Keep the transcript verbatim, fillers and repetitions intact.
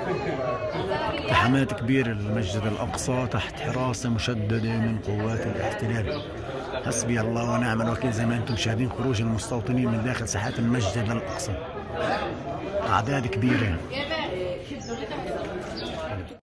اقتحامات كبيرة للمسجد الأقصى تحت حراسة مشددة من قوات الاحتلال. حسبي الله ونعم الوكيل. زي ما انتم مشاهدين خروج المستوطنين من داخل ساحات المسجد الأقصى، أعداد كبيرة.